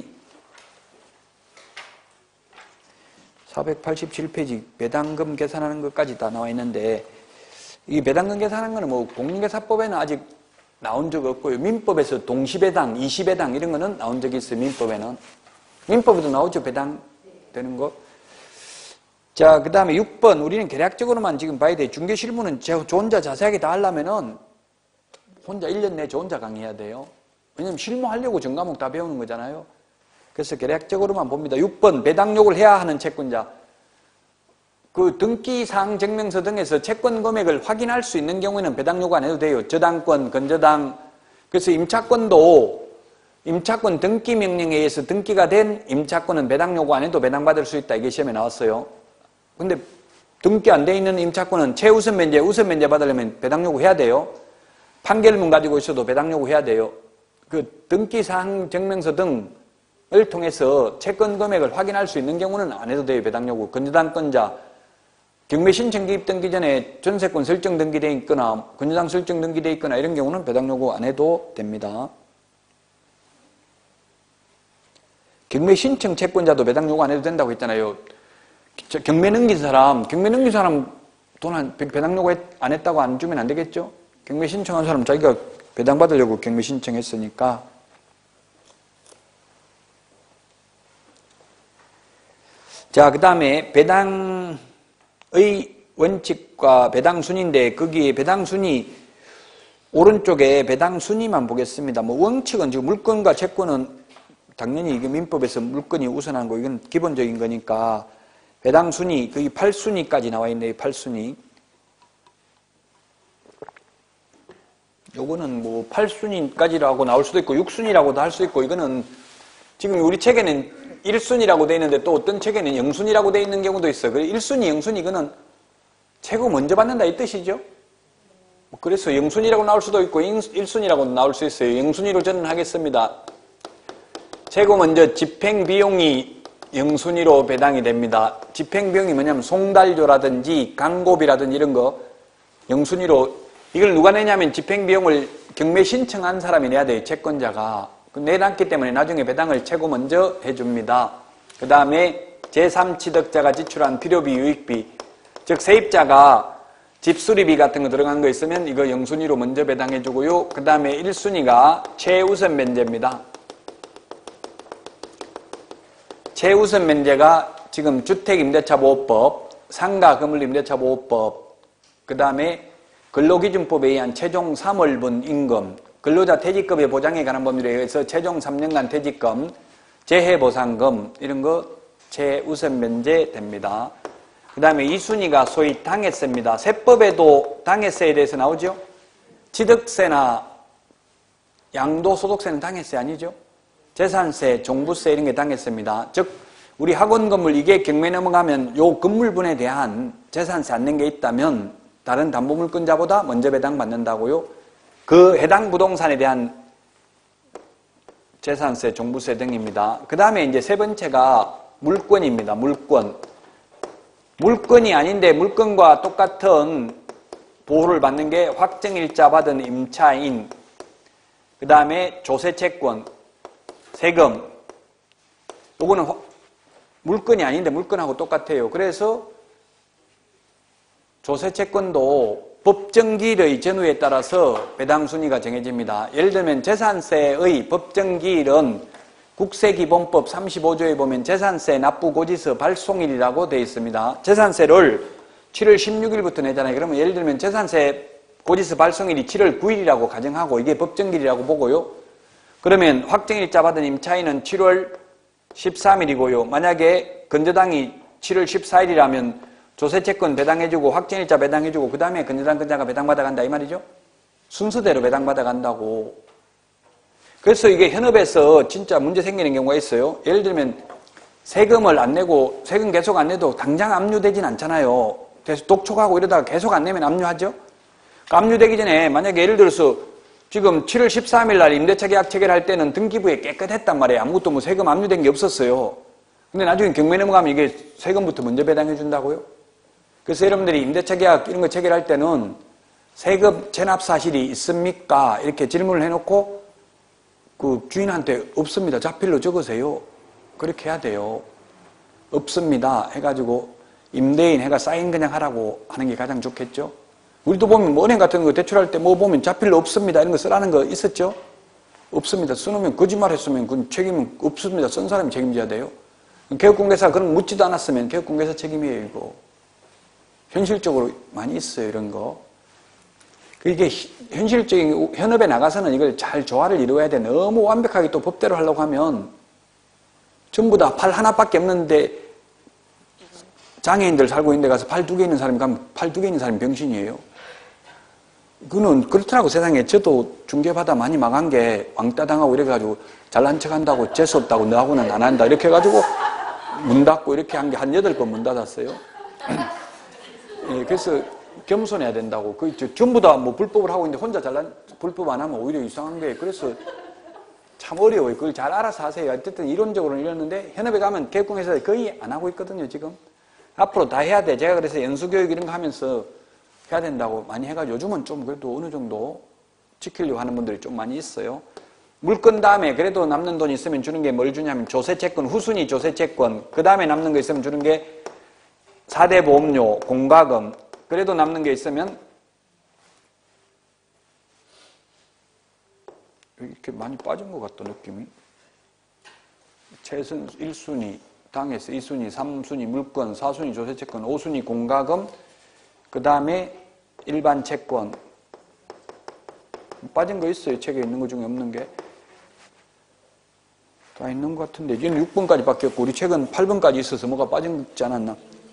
487페이지 배당금 계산하는 것까지 다 나와 있는데 이 배당금 계산하는 거는 뭐 공인계사법에는 아직 나온 적 없고요. 민법에서 동시배당, 이시배당 이런 거는 나온 적이 있어요. 민법에는. 민법에도 나오죠. 배당 되는 거. 자, 그 다음에 6번 우리는 계략적으로만 지금 봐야 돼. 중개실무는 저 혼자 자세하게 다 하려면은 혼자 1년 내에 저 혼자 강의해야 돼요. 왜냐면 실무하려고 전 과목 다 배우는 거잖아요. 그래서 계략적으로만 봅니다. 6번 배당요구를 해야 하는 채권자. 그 등기사항 증명서 등에서 채권 금액을 확인할 수 있는 경우에는 배당요구 안 해도 돼요. 저당권, 건저당. 그래서 임차권도 임차권 등기 명령에 의해서 등기가 된 임차권은 배당요구 안 해도 배당받을 수 있다. 이게 시험에 나왔어요. 근데 등기 안 돼 있는 임차권은 최우선 면제, 우선 면제 받으려면 배당요구 해야 돼요. 판결문 가지고 있어도 배당요구 해야 돼요. 그 등기사항 증명서 등을 통해서 채권 금액을 확인할 수 있는 경우는 안 해도 돼요. 배당요구. 건저당권자. 경매 신청 기입 등기 전에 전세권 설정 등기되어 있거나 건저당 설정 등기되어 있거나 이런 경우는 배당요구 안 해도 됩니다. 경매 신청 채권자도 배당 요구 안 해도 된다고 했잖아요. 경매 넘긴 사람 돈 배당 요구 안 했다고 안 주면 안 되겠죠? 경매 신청한 사람 자기가 배당 받으려고 경매 신청했으니까. 자, 그 다음에 배당의 원칙과 배당 순위인데 거기에 배당 순위 오른쪽에 배당 순위만 보겠습니다. 뭐 원칙은 지금 물건과 채권은 당연히 이게 민법에서 물건이 우선한 거 이건 기본적인 거니까 배당 순위 거기 8순위까지 나와 있네요. 8순위. 요거는 뭐 8순위까지라고 나올 수도 있고 6순위라고도 할 수 있고 이거는 지금 우리 책에는 1순위라고 돼 있는데 또 어떤 책에는 0순위라고 돼 있는 경우도 있어요. 그래서 1순위, 0순위 이거는 최고 먼저 받는다 이 뜻이죠. 그래서 0순위라고 나올 수도 있고 1순위라고 나올 수 있어요. 0순위로 저는 하겠습니다. 최고 먼저 집행비용이 0순위로 배당이 됩니다. 집행비용이 뭐냐면 송달료라든지 광고비라든지 이런 거 0순위로 이걸 누가 내냐면 집행비용을 경매 신청한 사람이 내야 돼요. 채권자가. 내놨기 때문에 나중에 배당을 최고 먼저 해줍니다. 그 다음에 제3취득자가 지출한 필요비, 유익비 즉 세입자가 집수리비 같은 거 들어간 거 있으면 이거 0순위로 먼저 배당해주고요. 그 다음에 1순위가 최우선 면제입니다. 최우선 면제가 지금 주택임대차보호법, 상가건물임대차보호법, 그 다음에 근로기준법에 의한 최종 3월분 임금, 근로자 퇴직급여 보장에 관한 법률에 의해서 최종 3년간 퇴직금, 재해보상금 이런 거 최우선 면제됩니다. 그 다음에 2순위가 소위 당해세입니다. 세법에도 당해세에 대해서 나오죠. 취득세나 양도소득세는 당해세 아니죠. 재산세, 종부세 이런 게 당해세입니다. 즉 우리 학원 건물 이게 경매 넘어가면 요 건물분에 대한 재산세 안 낸 게 있다면 다른 담보물권자보다 먼저 배당받는다고요. 그 해당 부동산에 대한 재산세, 종부세 등입니다. 그 다음에 이제 세 번째가 물권입니다. 물권. 물건이 아닌데 물건과 똑같은 보호를 받는 게 확정일자 받은 임차인, 그 다음에 조세채권, 세금. 요거는 물건이 아닌데 물건하고 똑같아요. 그래서 조세채권도 법정기일의 전후에 따라서 배당 순위가 정해집니다. 예를 들면 재산세의 법정기일은 국세기본법 35조에 보면 재산세 납부고지서 발송일이라고 되어 있습니다. 재산세를 7월 16일부터 내잖아요. 그러면 예를 들면 재산세 고지서 발송일이 7월 9일이라고 가정하고 이게 법정기일이라고 보고요. 그러면 확정일자 받은 임차인은 7월 13일이고요. 만약에 건저당이 7월 14일이라면 조세채권 배당해주고 확정일자 배당해주고 그 다음에 건저당권자가 배당받아간다 이 말이죠. 순서대로 배당받아간다고. 그래서 이게 현업에서 진짜 문제 생기는 경우가 있어요. 예를 들면 세금을 안 내고 세금 계속 안 내도 당장 압류되진 않잖아요. 그래서 독촉하고 이러다가 계속 안 내면 압류하죠. 압류되기 전에 만약에 예를 들어서 지금 7월 13일 날 임대차 계약 체결할 때는 등기부에 깨끗했단 말이에요. 아무것도 뭐 세금 압류된 게 없었어요. 근데 나중에 경매 넘어가면 이게 세금부터 먼저 배당해 준다고요. 그래서 여러분들이 임대차 계약 이런 거 체결할 때는 세금 체납 사실이 있습니까? 이렇게 질문을 해놓고 그 주인한테 없습니다. 자필로 적으세요. 그렇게 해야 돼요. 없습니다. 해가지고 임대인 해가 사인 그냥 하라고 하는 게 가장 좋겠죠. 우리도 보면 뭐 은행 같은 거 대출할 때 뭐 보면 자필로 없습니다. 이런 거 쓰라는 거 있었죠? 없습니다. 써놓으면 거짓말 했으면 그건 책임은 없습니다. 쓴 사람이 책임져야 돼요. 개업공개사 그런 묻지도 않았으면 개업공개사 책임이에요. 이거. 현실적으로 많이 있어요. 이런 거. 이게 현실적인 현업에 나가서는 이걸 잘 조화를 이루어야 돼. 너무 완벽하게 또 법대로 하려고 하면 전부 다 팔 하나밖에 없는데 장애인들 살고 있는 데 가서 팔 2개 있는 사람이 가면 팔 2개 있는 사람이 병신이에요. 그거는 그렇더라고. 세상에. 저도 중개받아 많이 망한 게 왕따 당하고 이래가지고 잘난 척 한다고 재수없다고 너하고는 안 한다 이렇게 해가지고 문 닫고 이렇게 한 게 한 8번 문 닫았어요. 예, 그래서 겸손해야 된다고. 전부 다 뭐 불법을 하고 있는데 혼자 불법 안 하면 오히려 이상한 거예요. 그래서 참 어려워요. 그걸 잘 알아서 하세요. 어쨌든 이론적으로는 이랬는데 현업에 가면 개업공개사 거의 안 하고 있거든요. 지금. 앞으로 다 해야 돼. 제가 그래서 연수교육 이런 거 하면서 해야 된다고 많이 해가지고 요즘은 좀 그래도 어느 정도 지키려고 하는 분들이 좀 많이 있어요. 물건 다음에 그래도 남는 돈 있으면 주는 게 뭘 주냐면 조세채권, 후순위 조세채권, 그 다음에 남는 거 있으면 주는 게 4대 보험료, 공과금, 그래도 남는 게 있으면 이렇게 많이 빠진 것 같다 느낌이. 최선 1순위 당에서 2순위, 3순위 물건, 4순위 조세채권, 5순위 공과금, 그 다음에 일반 채권. 빠진 거 있어요. 책에 있는 거 중에 없는 게. 다 있는 것 같은데 얘는 6번까지 바뀌었고 우리 책은 8번까지 있어서 뭐가 빠진 거 있지 않았나?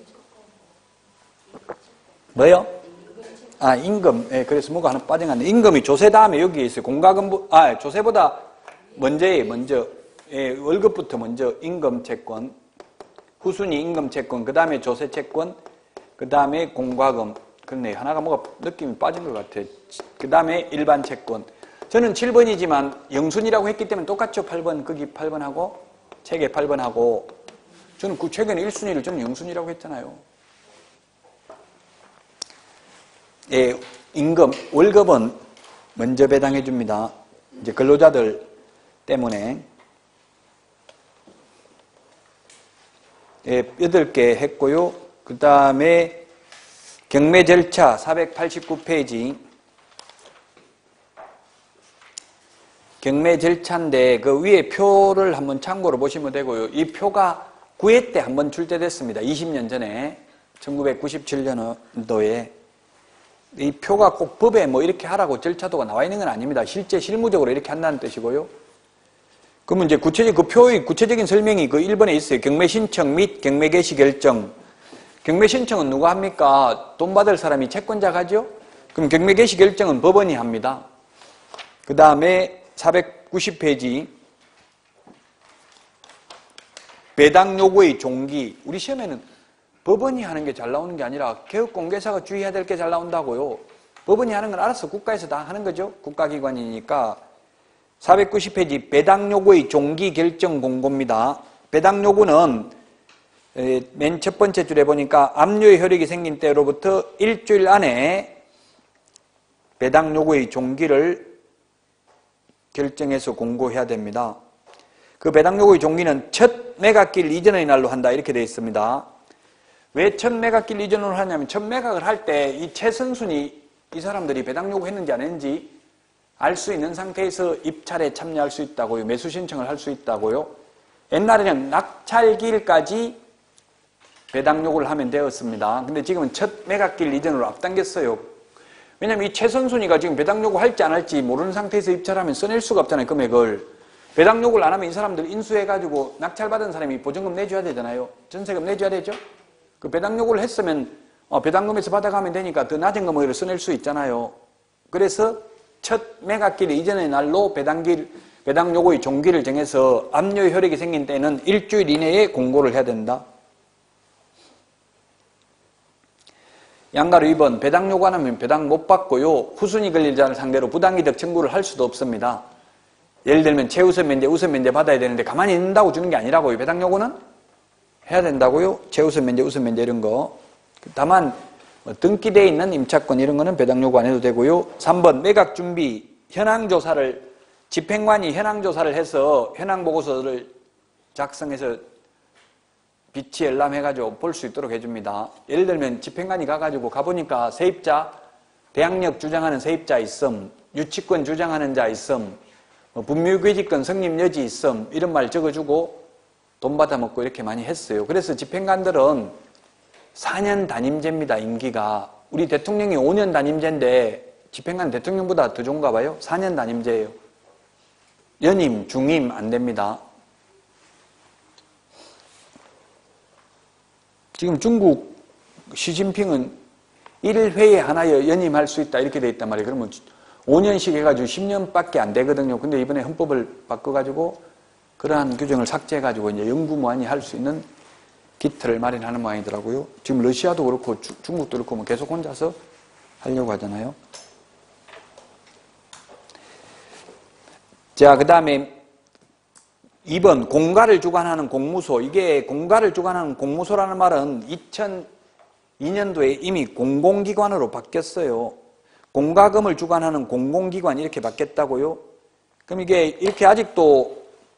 뭐요? 아, 임금. 예, 그래서 뭐가 하나 빠진 거 같네. 임금이 조세 다음에 여기에 있어요. 공과금, 조세보다 먼저. 예, 월급부터 먼저 임금채권, 후순위 임금채권, 그 다음에 조세채권, 그 다음에 공과금. 그렇네. 하나가 뭐가 느낌이 빠진 것 같아. 그 다음에 일반 채권. 저는 7번이지만 영순이라고 했기 때문에 똑같죠. 8번. 거기 8번하고, 책에 8번하고. 저는 그 책에는 1순위를 저는 영순이라고 했잖아요. 예, 임금, 월급은 먼저 배당해 줍니다. 이제 근로자들 때문에. 예, 8개 했고요. 그 다음에 경매 절차 489페이지. 경매 절차인데 그 위에 표를 한번 참고로 보시면 되고요. 이 표가 9회 때 한번 출제됐습니다. 20년 전에 1997년도에. 이 표가 꼭 법에 뭐 이렇게 하라고 절차도가 나와 있는 건 아닙니다. 실제 실무적으로 이렇게 한다는 뜻이고요. 그러면 이제 그 표의 구체적인 설명이 그 1번에 있어요. 경매 신청 및 경매 개시 결정. 경매 신청은 누가 합니까? 돈 받을 사람이 채권자가 하죠? 그럼 경매 개시 결정은 법원이 합니다. 그 다음에 490페이지. 배당 요구의 종기. 우리 시험에는 법원이 하는 게 잘 나오는 게 아니라 개업공개사가 주의해야 될 게 잘 나온다고요. 법원이 하는 건 알아서 국가에서 다 하는 거죠. 국가기관이니까. 490페이지 배당 요구의 종기 결정 공고입니다. 배당 요구는 맨 첫 번째 줄에 보니까 압류의 효력이 생긴 때로부터 일주일 안에 배당 요구의 종기를 결정해서 공고해야 됩니다. 그 배당 요구의 종기는 첫 매각길 이전의 날로 한다 이렇게 되어 있습니다. 왜 첫 매각길 이전으로 하냐면 첫 매각을 할 때 이 최선순위 이 사람들이 배당 요구했는지 안 했는지 알 수 있는 상태에서 입찰에 참여할 수 있다고요. 매수 신청을 할 수 있다고요. 옛날에는 낙찰길까지 배당 요구를 하면 되었습니다. 근데 지금은 첫 매각길 이전으로 앞당겼어요. 왜냐면 이 최선순위가 지금 배당 요구 할지 안 할지 모르는 상태에서 입찰하면 써낼 수가 없잖아요. 금액을. 배당 요구를 안 하면 이 사람들 인수해가지고 낙찰받은 사람이 보증금 내줘야 되잖아요. 전세금 내줘야 되죠. 그 배당 요구를 했으면 배당금에서 받아가면 되니까 더 낮은 금액을 써낼 수 있잖아요. 그래서 첫 매각길 이전의 날로 배당 요구의 종기를 정해서 압류 효력이 생긴 때는 일주일 이내에 공고를 해야 된다. 양가로 2번 배당 요구 안 하면 배당 못 받고요. 후순위 권리자를 상대로 부당이득 청구를 할 수도 없습니다. 예를 들면 최우선 면제, 우선 면제 받아야 되는데 가만히 있는다고 주는 게 아니라고요. 배당 요구는 해야 된다고요. 최우선 면제, 우선 면제 이런 거. 다만 등기되어 있는 임차권 이런 거는 배당 요구 안 해도 되고요. 3번 매각 준비 현황조사를 집행관이 현황조사를 해서 현황보고서를 작성해서 비치 열람해가지고 볼 수 있도록 해줍니다. 예를 들면 집행관이 가보니까 세입자, 대항력 주장하는 세입자 있음, 유치권 주장하는 자 있음, 분묘괴지권 성립 여지 있음 이런 말 적어주고 돈 받아먹고 이렇게 많이 했어요. 그래서 집행관들은 4년 단임제입니다. 임기가. 우리 대통령이 5년 단임제인데 집행관 대통령보다 더 좋은가 봐요. 4년 단임제예요. 연임, 중임 안 됩니다. 지금 중국 시진핑은 1회에 하나여 연임할 수 있다 이렇게 돼 있단 말이에요. 그러면 5년씩 해가지고 10년밖에 안 되거든요. 근데 이번에 헌법을 바꿔가지고 그러한 규정을 삭제해가지고 이제 영구무한히 할 수 있는 기틀을 마련하는 모양이더라고요. 지금 러시아도 그렇고 중국도 그렇고 뭐 계속 혼자서 하려고 하잖아요. 자, 그 다음에 2번 공가를 주관하는 공무소. 이게 공가를 주관하는 공무소라는 말은 2002년도에 이미 공공기관으로 바뀌었어요. 공가금을 주관하는 공공기관 이렇게 바뀌었다고요. 그럼 이게 이렇게 아직도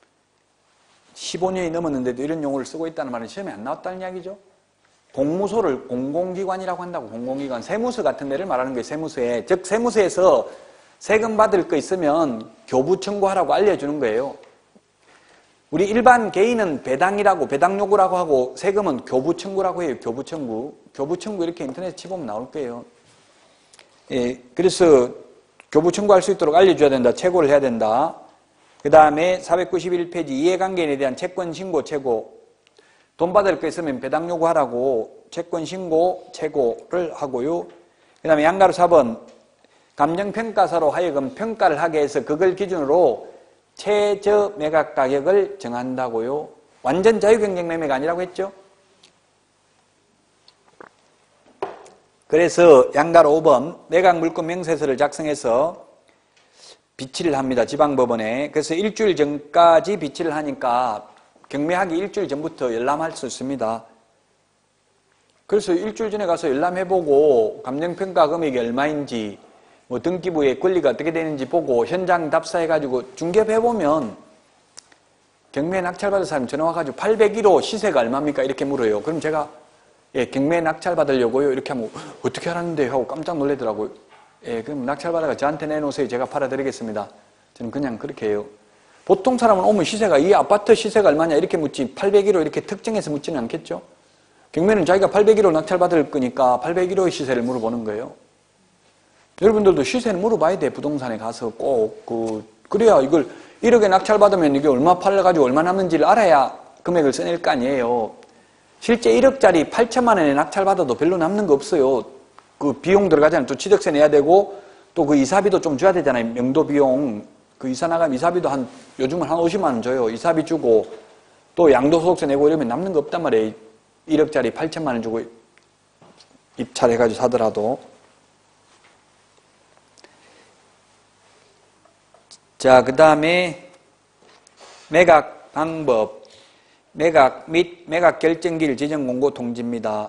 15년이 넘었는데도 이런 용어를 쓰고 있다는 말은 시험에 안 나왔다는 이야기죠. 공무소를 공공기관이라고 한다고. 공공기관, 세무서 같은 데를 말하는 거예요. 세무서에. 즉 세무서에서 세금 받을 거 있으면 교부 청구하라고 알려주는 거예요. 우리 일반 개인은 배당이라고, 배당 요구라고 하고 세금은 교부 청구라고 해요. 교부 청구. 교부 청구 이렇게 인터넷에 치보면 나올 거예요. 예, 그래서 교부 청구할 수 있도록 알려줘야 된다. 체고를 해야 된다. 그 다음에 491페이지 이해관계인에 대한 채권 신고, 체고. 돈 받을 거 있으면 배당 요구하라고 채권 신고, 체고를 하고요. 그 다음에 양가로 4번 감정평가사로 하여금 평가를 하게 해서 그걸 기준으로 최저 매각 가격을 정한다고요. 완전 자유경쟁 매매가 아니라고 했죠. 그래서 양가로 5번 매각 물권 명세서를 작성해서 비치를 합니다. 지방법원에. 그래서 일주일 전까지 비치를 하니까 경매하기 일주일 전부터 열람할 수 있습니다. 그래서 일주일 전에 가서 열람해보고 감정평가 금액이 얼마인지 뭐 등기부의 권리가 어떻게 되는지 보고 현장 답사해가지고 중개해보면 경매 낙찰받을 사람이 전화와가지고 801호 시세가 얼마입니까? 이렇게 물어요. 그럼 제가 예, 경매 낙찰받으려고요. 이렇게 하면 어떻게 하라는데 하고 깜짝 놀라더라고요. 예, 그럼 낙찰받아가 저한테 내놓으세요. 제가 팔아드리겠습니다. 저는 그냥 그렇게 해요. 보통 사람은 오면 시세가 이 아파트 시세가 얼마냐 이렇게 묻지 801호 이렇게 특정해서 묻지는 않겠죠. 경매는 자기가 801호 낙찰받을 거니까 801호의 시세를 물어보는 거예요. 여러분들도 시세는 물어봐야 돼. 부동산에 가서 꼭 그래야 이걸 1억에 낙찰받으면 이게 얼마 팔려가지고 얼마 남는지를 알아야 금액을 써낼 거 아니에요. 실제 1억짜리 8천만 원에 낙찰받아도 별로 남는 거 없어요. 그 비용 들어가잖아요. 또 취득세 내야 되고 또 그 이사비도 좀 줘야 되잖아요. 명도 비용. 그 이사 나가면 이사비도 요즘은 한 50만 원 줘요. 이사비 주고 또 양도소득세 내고 이러면 남는 거 없단 말이에요. 1억짜리 8천만 원 주고 입찰해가지고 사더라도. 자, 그 다음에 매각 방법, 매각 및 매각 결정기일 지정 공고 통지입니다.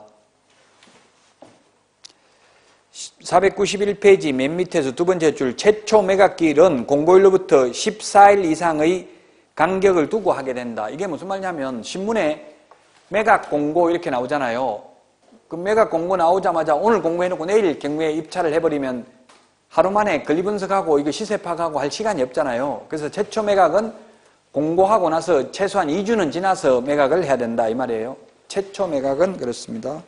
491페이지 맨 밑에서 두 번째 줄 최초 매각기일은 공고일로부터 14일 이상의 간격을 두고 하게 된다. 이게 무슨 말이냐면 신문에 매각 공고 이렇게 나오잖아요. 그 매각 공고 나오자마자 오늘 공고해놓고 내일 경매에 입찰을 해버리면 하루 만에 권리분석하고 이거 시세 파악하고 할 시간이 없잖아요. 그래서 최초 매각은 공고하고 나서 최소한 2주는 지나서 매각을 해야 된다 이 말이에요. 최초 매각은 그렇습니다.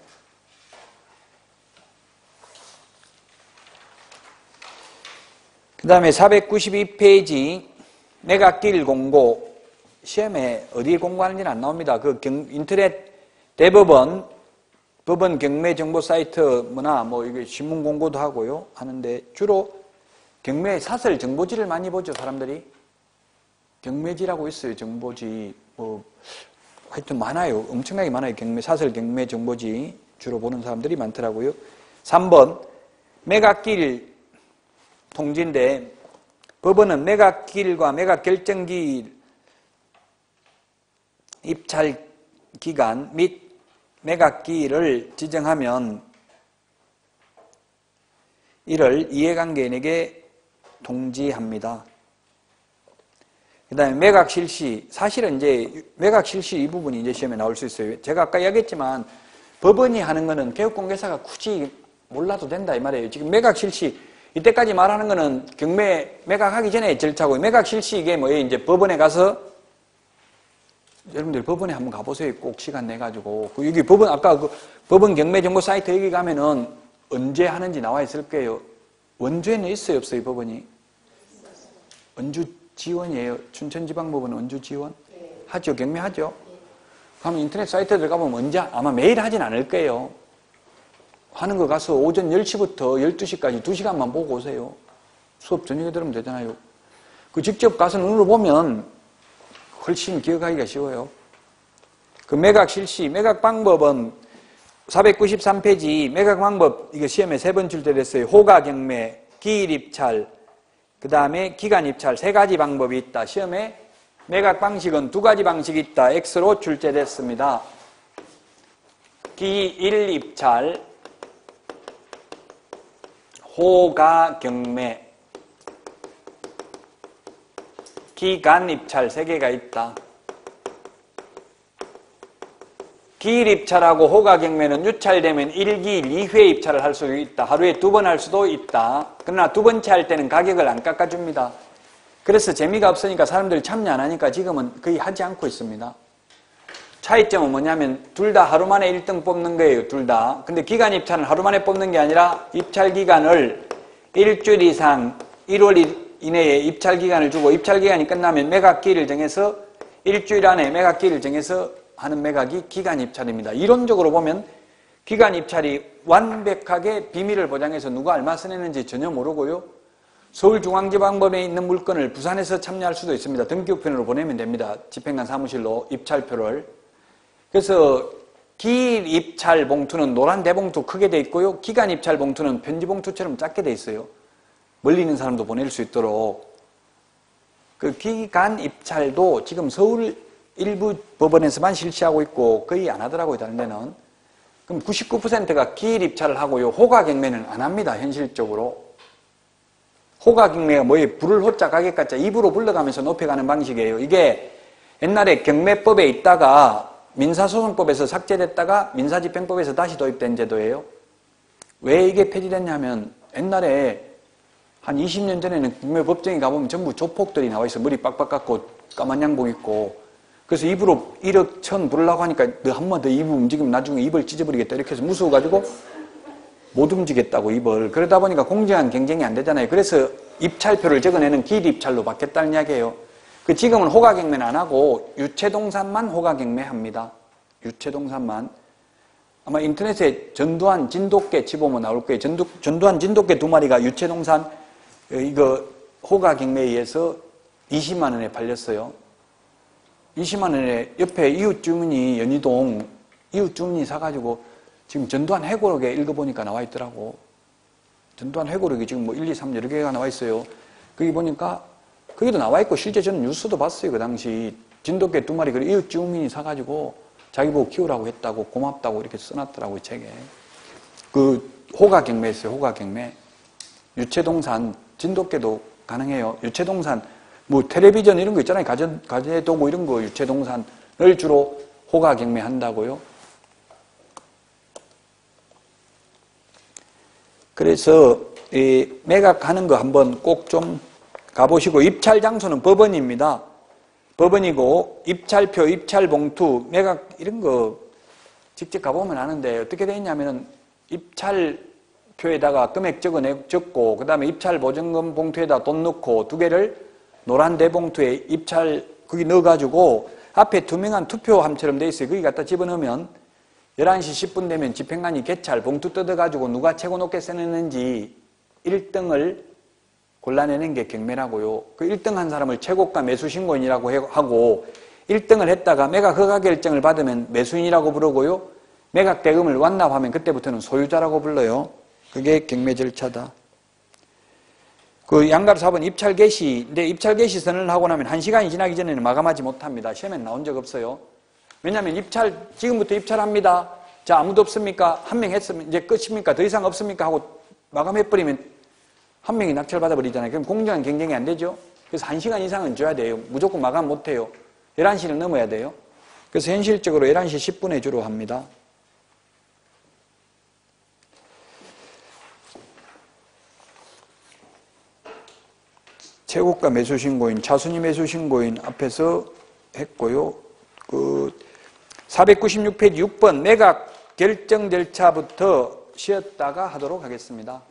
그 다음에 492페이지 매각기일 공고. 시험에 어디에 공고하는지는 안 나옵니다. 그 인터넷 대법원 법원 경매 정보 사이트 뭐 이게 신문 공고도 하고요. 하는데 주로 경매 사설 정보지를 많이 보죠, 사람들이. 경매지라고 있어요, 정보지. 뭐 하여튼 많아요. 엄청나게 많아요. 사설 경매 정보지 주로 보는 사람들이 많더라고요. 3번 매각기일 통지인데 법원은 매각기일과 매각결정기일 입찰 기간 및 매각기일을 지정하면 이를 이해관계인에게 통지합니다. 그 다음에 매각실시. 사실은 이제 매각실시 이 부분이 이제 시험에 나올 수 있어요. 제가 아까 이야기했지만 법원이 하는 거는 개업공개사가 굳이 몰라도 된다 이 말이에요. 지금 매각실시 이때까지 말하는 거는 경매 매각하기 전에 절차고 매각실시 이게 뭐예요? 이제 법원에 가서 여러분들 법원에 한번 가보세요. 꼭 시간 내가지고. 여기 법원, 아까 그 법원 경매 정보 사이트 여기 가면은 언제 하는지 나와 있을 거예요. 원주에는 있어요, 없어요, 법원이? 원주 지원이에요. 춘천지방법원 원주 지원? 하죠, 경매하죠? 가면 인터넷 사이트에 들어가보면 언제, 아마 매일 하진 않을 거예요. 하는 거 가서 오전 10시부터 12시까지 2시간만 보고 오세요. 수업 저녁에 들으면 되잖아요. 그 직접 가서 눈으로 보면 훨씬 기억하기가 쉬워요. 그 매각 실시, 매각 방법은 493페이지 매각 방법, 이거 시험에 3번 출제됐어요. 호가 경매, 기일 입찰, 그 다음에 기간 입찰 3가지 방법이 있다. 시험에 매각 방식은 2가지 방식이 있다. X로 출제됐습니다. 기일 입찰, 호가 경매. 기간 입찰 3개가 있다. 기일 입찰하고 호가경매는 유찰되면 1기일 2회 입찰을 할 수도 있다. 하루에 2번 할 수도 있다. 그러나 2번째 할 때는 가격을 안 깎아줍니다. 그래서 재미가 없으니까 사람들이 참여 안 하니까 지금은 거의 하지 않고 있습니다. 차이점은 뭐냐면 둘 다 하루 만에 1등 뽑는 거예요. 둘 다. 근데 기간 입찰은 하루 만에 뽑는 게 아니라 입찰 기간을 일주일 이상 1월 이내에 입찰 기간을 주고 입찰 기간이 끝나면 매각기일을 정해서 일주일 안에 매각기일을 정해서 하는 매각이 기간 입찰입니다. 이론적으로 보면 기간 입찰이 완벽하게 비밀을 보장해서 누가 얼마 써내는지 전혀 모르고요. 서울중앙지방법에 있는 물건을 부산에서 참여할 수도 있습니다. 등기우편으로 보내면 됩니다. 집행관 사무실로 입찰표를. 그래서 기일 입찰 봉투는 노란 대봉투 크게 돼 있고요. 기간 입찰 봉투는 편지 봉투처럼 작게 돼 있어요. 멀리 있는 사람도 보낼 수 있도록. 그 기간 입찰도 지금 서울 일부 법원에서만 실시하고 있고 거의 안 하더라고요. 다른 데는. 그럼 99%가 기일 입찰을 하고요. 호가경매는 안 합니다. 현실적으로. 호가경매가 뭐예요? 불을 호자 가격가자 입으로 불러가면서 높여가는 방식이에요. 이게 옛날에 경매법에 있다가 민사소송법에서 삭제됐다가 민사집행법에서 다시 도입된 제도예요. 왜 이게 폐지됐냐면 옛날에 한 20년 전에는 경매법정에 가보면 전부 조폭들이 나와 있어. 머리 빡빡 깎고 까만 양복 입고. 그래서 입으로 1억 1,000 부르려고 하니까 너 한 번 더 입을 움직이면 나중에 입을 찢어버리겠다. 이렇게 해서 무서워가지고 못 움직였다고 입을. 그러다 보니까 공정한 경쟁이 안 되잖아요. 그래서 입찰표를 적어내는 기일 입찰로 바뀌었다는 이야기예요. 그 지금은 호가경매는 안 하고 유체동산만 호가경매합니다. 유체동산만. 아마 인터넷에 전두환 진돗개 치보면 나올 거예요. 전두환 진돗개 2마리가 유체동산 이거 호가경매에 의해서 20만 원에 팔렸어요. 20만 원에 옆에 이웃 주민이 연희동 이웃 주민이 사가지고 지금 전두환 회고록에 읽어보니까 나와 있더라고. 전두환 회고록이 지금 뭐 1, 2, 3 여러 개가 나와 있어요. 거기 보니까 거기도 나와 있고 실제 저는 뉴스도 봤어요. 그 당시 진돗개 2마리 그 이웃 주민이 사가지고 자기 보고 키우라고 했다고 고맙다고 이렇게 써놨더라고요. 책에. 그 호가경매였어요. 호가경매. 유체동산 진돗개도 가능해요. 유체동산 뭐 텔레비전 이런 거 있잖아요. 가재도구 이런 거 유체동산을 주로 호가경매 한다고요. 그래서 이 매각하는 거 한번 꼭 좀 가보시고 입찰 장소는 법원입니다. 법원이고 입찰표, 입찰봉투, 매각 이런 거 직접 가보면 아는데 어떻게 되어 있냐면은 입찰표에다가 금액 적고 그 다음에 입찰보증금 봉투에다 돈 넣고 2개를 노란 대봉투에 입찰 거기 넣어가지고 앞에 투명한 투표함처럼 돼 있어요. 거기 갖다 집어넣으면 11시 10분 되면 집행관이 개찰 봉투 뜯어가지고 누가 최고 높게 써냈는지 1등을 골라내는 게 경매라고요. 그 1등 한 사람을 최고가 매수신고인이라고 하고 1등을 했다가 매각 허가 결정을 받으면 매수인이라고 부르고요. 매각 대금을 완납하면 그때부터는 소유자라고 불러요. 그게 경매 절차다. 그 양가로 4번 입찰 개시. 근데 입찰 개시 선언을 하고 나면 1시간이 지나기 전에는 마감하지 못합니다. 시험에 나온 적 없어요. 왜냐하면 지금부터 입찰합니다. 자, 아무도 없습니까? 한 명 했으면 이제 끝입니까? 더 이상 없습니까? 하고 마감해버리면 한 명이 낙찰받아 버리잖아요. 그럼 공정한 경쟁이 안 되죠. 그래서 1시간 이상은 줘야 돼요. 무조건 마감 못 해요. 11시를 넘어야 돼요. 그래서 현실적으로 11시 10분에 주로 합니다. 최고가 매수신고인, 차순위 매수신고인 앞에서 했고요. 496페이지 6번 매각 결정 절차부터 쉬었다가 하도록 하겠습니다.